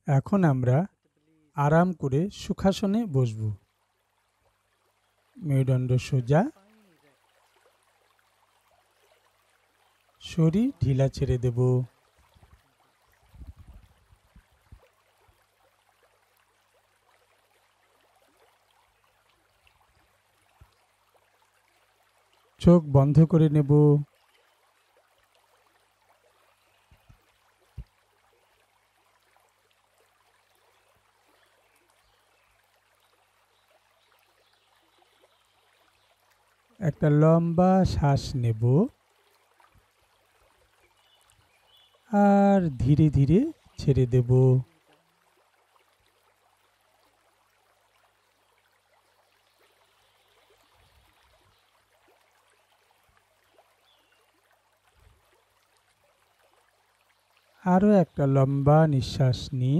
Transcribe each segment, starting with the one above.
এখন আমরা আরাম করে সুখাসনে বসব। মেরুদণ্ড সোজা, শরীর ঢিলা ছেড়ে দেব। চোখ বন্ধ করে নেব। একটা লম্বা শ্বাস নেব আর ধীরে ধীরে ছেড়ে দেব। আরও একটা লম্বা নিঃশ্বাস নিন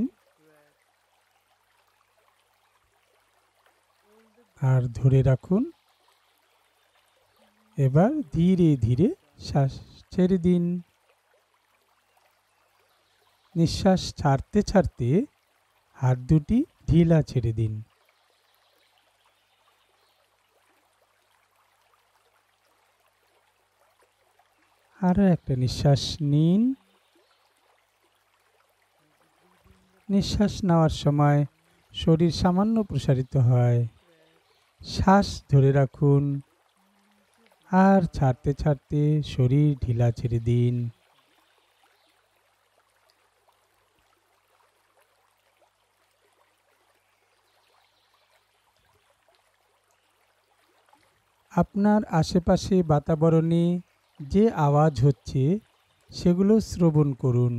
আর ধরে রাখুন। এবার ধীরে ধীরে শ্বাস ছেড়ে দিন। নিঃশ্বাস ছাড়তে ছাড়তে হাত দুটি ঢিলা ছেড়ে দিন। আরও একটা নিঃশ্বাস নিন। নিঃশ্বাস নেওয়ার সময় শরীর সামান্য প্রসারিত হয়। শ্বাস ধরে রাখুন আর ছাড়তে ছাড়তে শরীর ঢিলা ছেড়ে দিন। আপনার আশেপাশে বাতাবরণে যে আওয়াজ হচ্ছে সেগুলো শ্রবণ করুন।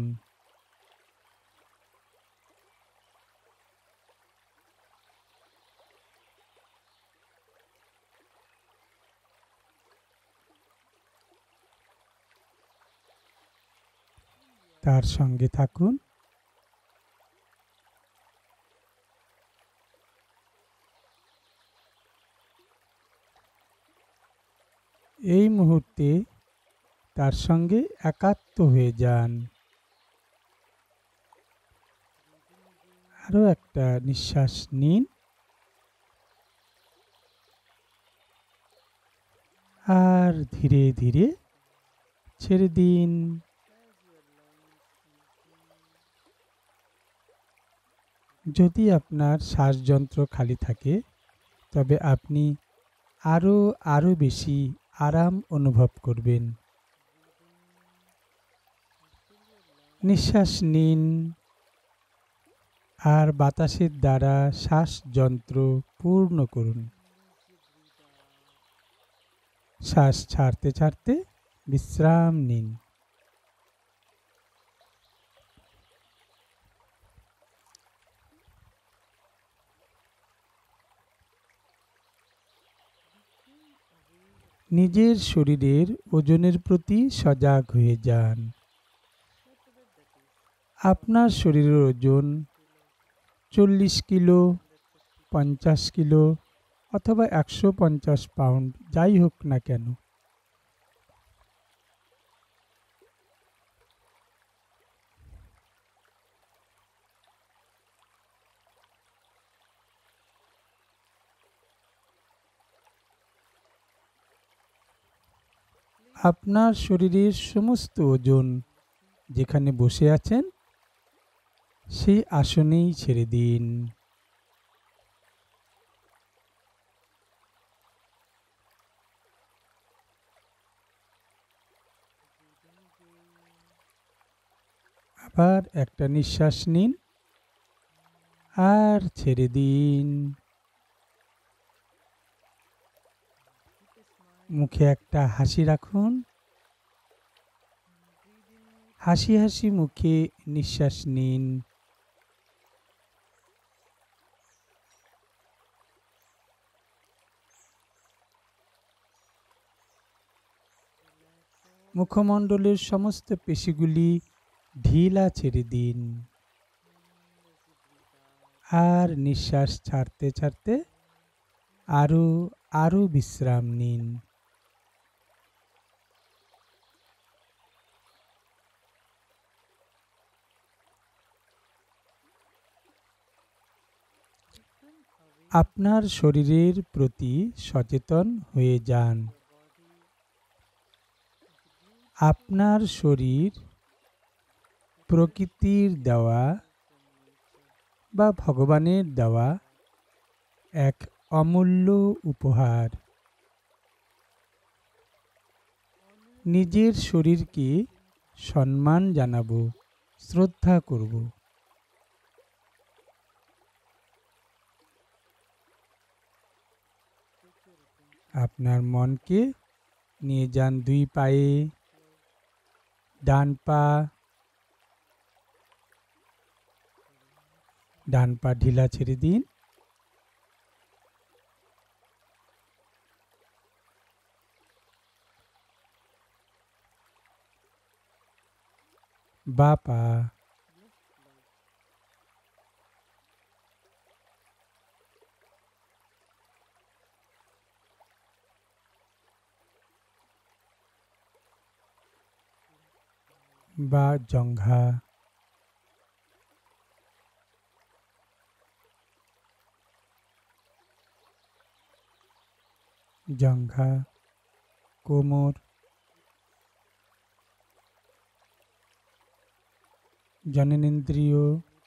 তার সঙ্গে থাকুন। এই মুহূর্তে তার সঙ্গে একাত্ম হয়ে যান। আরও একটা নিঃশ্বাস নিন আর ধীরে ধীরে ছেড়ে দিন। যদি আপনার শ্বাসযন্ত্র খালি থাকে তবে আপনি আরও বেশি আরাম অনুভব করবেন। নিঃশ্বাস নিন আর বাতাসের দ্বারা শ্বাসযন্ত্র পূর্ণ করুন। শ্বাস ছাড়তে ছাড়তে বিশ্রাম নিন। নিজের শরীরের ওজনের প্রতি সজাগ হয়ে যান। আপনার শরীরের ওজন 40 কিলো, 50 কিলো অথবা 150 পাউন্ড যাই হোক না কেন, আপনার শরীরের সমস্ত ওজন যেখানে বসে আছেন সেই আসনেই ছেড়ে দিন। আবার একটা নিঃশ্বাস নিন আর ছেড়ে দিন। মুখে একটা হাসি রাখুন। হাসি হাসি মুখে নিঃশ্বাস নিন। মুখমণ্ডলের সমস্ত পেশিগুলি ঢিলা ছেড়ে দিন আর নিঃশ্বাস ছাড়তে ছাড়তে আরও বিশ্রাম নিন। আপনার শরীরের প্রতি সচেতন হয়ে যান। আপনার শরীর প্রকৃতির দেওয়া বা ভগবানের দেওয়া এক অমূল্য উপহার। নিজের শরীরকে সম্মান জানাবো, শ্রদ্ধা করব। আপনার মনকে নিয়ে যান দুই পায়ে, ডান পা ঢিলা ছেড়ে দিন। বা পা, বা জঙ্ঘা, জঙ্ঘা, কোমর, জননেন্দ্রিয়,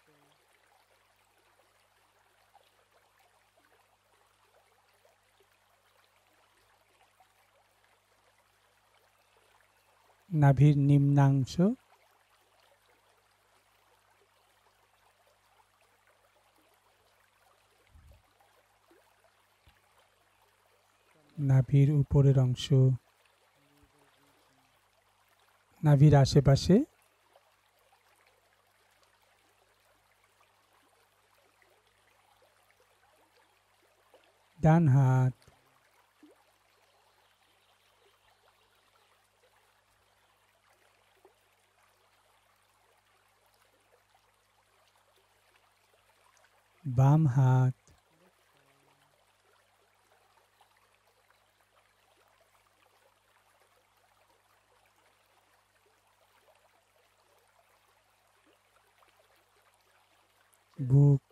নাভির নিম্নাংশ, নাভির উপরের অংশ, নাভির আশেপাশে, ডান হাত, বাম হাত, বুক,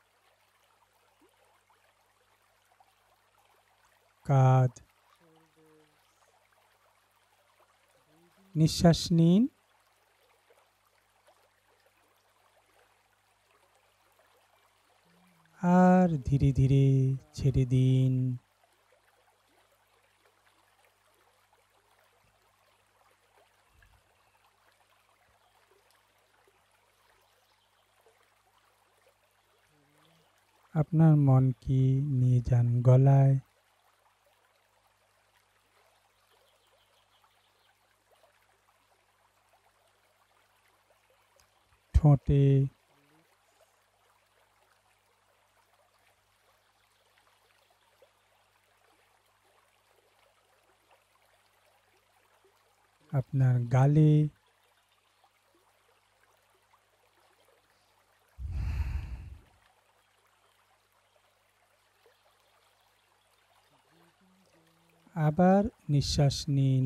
কাঁধ। নিঃশ্বাস নিন, আর ধীরে ধীরে ছেড়ে দিন। আপনার মনকে নিয়ে যান গলায়, ঠোঁটে, আপনার গালে, আবার নিঃশ্বাস নিন।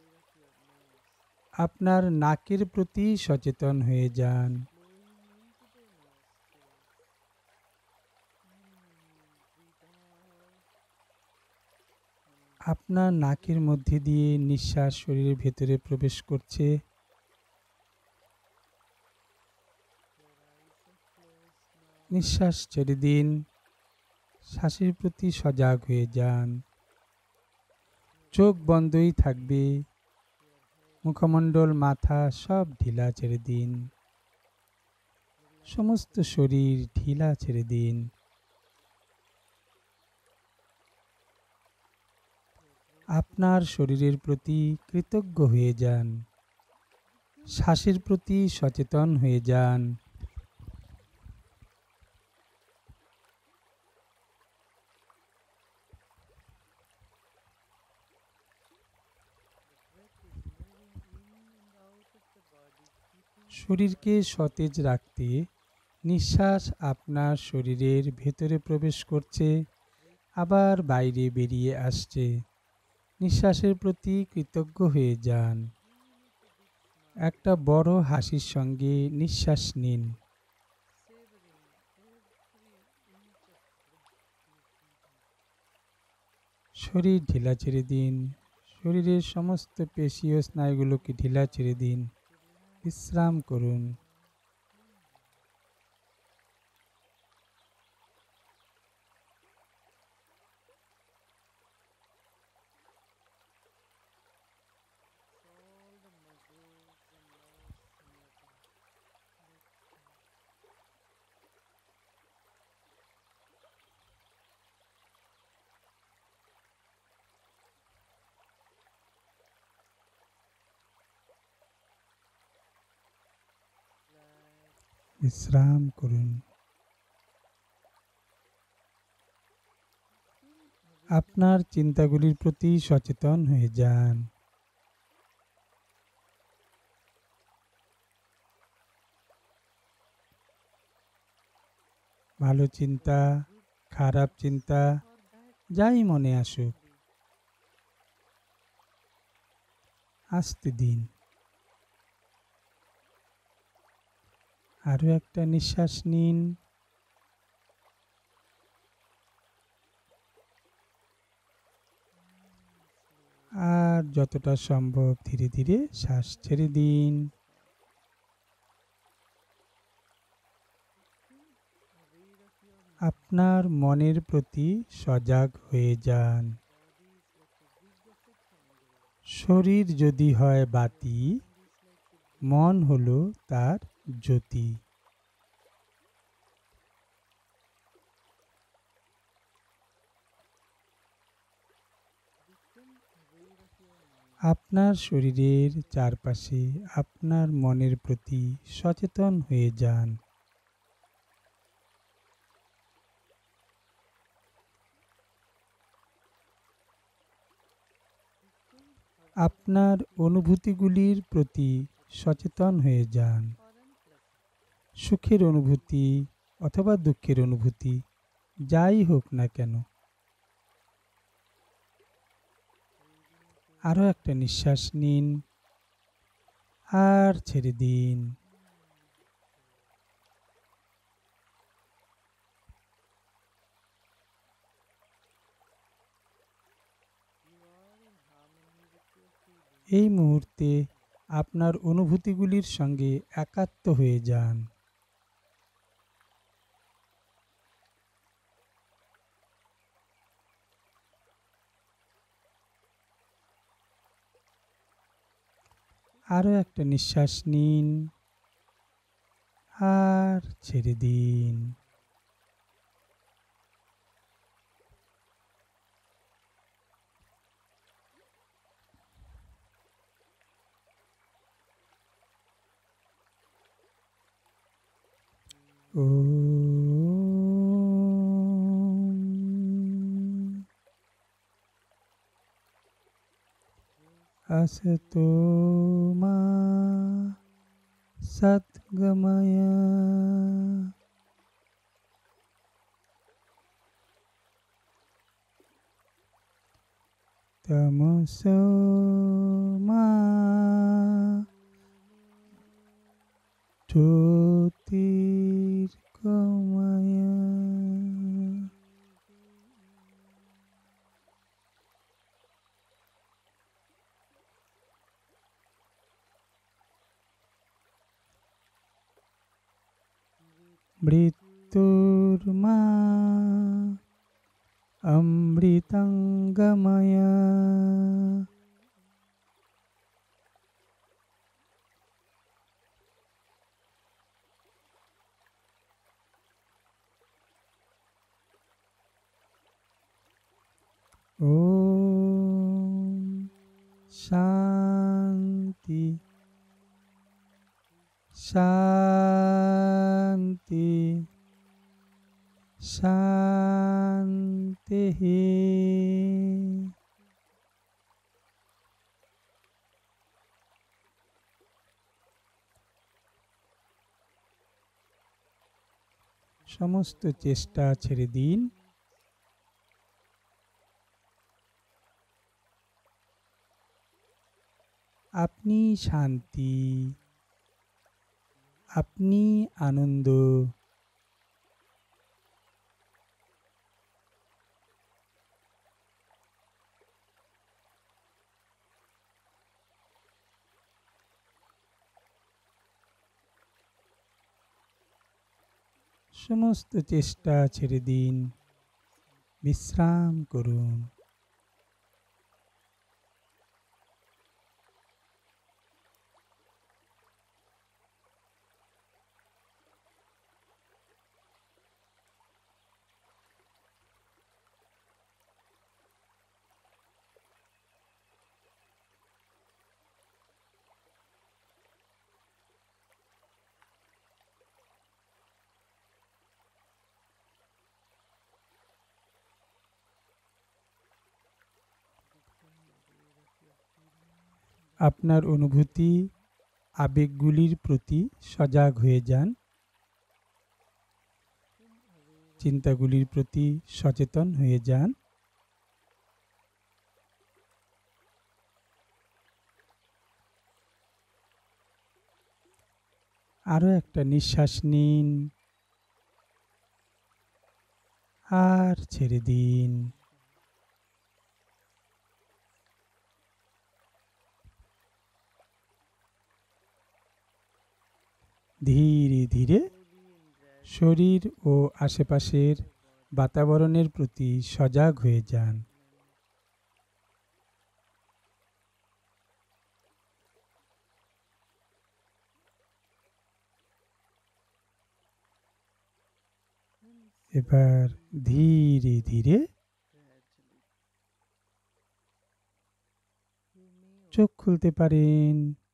আপনার নাকের প্রতি সচেতন হয়ে যান। আপনার নাকের মধ্যে দিয়ে নিঃশ্বাস শরীরের ভেতরে প্রবেশ করছে। নিঃশ্বাস ছেড়ে দিন। শ্বাসের প্রতি সজাগ হয়ে যান। চোখ বন্ধই থাকবে। মুখমণ্ডল, মাথা সব ঢিলা ছেড়ে দিন। সমস্ত শরীর ঢিলা ছেড়ে দিন। আপনার শরীরের প্রতি কৃতজ্ঞ হয়ে যান। শ্বাসের প্রতি সচেতন হয়ে যান। শরীরকে সতেজ রাখতে নিঃশ্বাস আপনার শরীরের ভেতরে প্রবেশ করছে, আবার বাইরে বেরিয়ে আসছে। নিঃশ্বাসের প্রতি কৃতজ্ঞ হয়ে যান। একটা বড় হাসির সঙ্গে নিঃশ্বাস নিন। শরীর ঢিলা ছেড়ে দিন। শরীরের সমস্ত পেশি ও স্নায়ুগুলোকে ঢিলা ছেড়ে দিন। বিশ্রাম করুন। বিশ্রাম করুন। আপনার চিন্তাগুলির প্রতি সচেতন হয়ে যান। ভালো চিন্তা, খারাপ চিন্তা, যাই মনে আসুক, আসতে দিন। আরও একটা নিঃশ্বাস নিন। আর যতটা সম্ভব ধীরে ধীরে শ্বাস ছেড়ে দিন। আপনার মনের প্রতি সজাগ হয়ে যান। শরীর যদি হয় বাতি, মন হলো তার জ্যোতি। আপনার শরীরের চারপাশে আপনার মনের প্রতি সচেতন হয়ে যান। আপনার অনুভূতিগুলির প্রতি সচেতন হয়ে যান। সুখের অনুভূতি অথবা দুঃখের অনুভূতি যাই হোক না কেন। আরও একটা নিঃশ্বাস নিন আর ছেড়ে দিন। এই মুহূর্তে আপনার অনুভূতিগুলির সঙ্গে একাত্ম হয়ে যান। আরও একটা নিঃশ্বাস নিন আর ছেড়ে দিন। असतो मा सद्गमय तमसो मा ज्योतिर्गमय। मृत्युर्मा अमृतंगमय। ओम शांति शांति शांति। সমস্ত চেষ্টা ছেড়ে দিন। আপনি শান্তি, আপনি আনন্দ, সমস্ত চেষ্টা ছেড়ে দিন, বিশ্রাম করুন। আপনার অনুভূতি, আবেগগুলির প্রতি সজাগ হয়ে যান, চিন্তাগুলির প্রতি সচেতন হয়ে যান। আরও একটা নিঃশ্বাস নিন আর ছেড়ে দিন। ধীরে ধীরে শরীর ও আশেপাশের বাতাবরণের প্রতি সজাগ হয়ে যান। এবার ধীরে ধীরে চোখ খুলতে পারেন।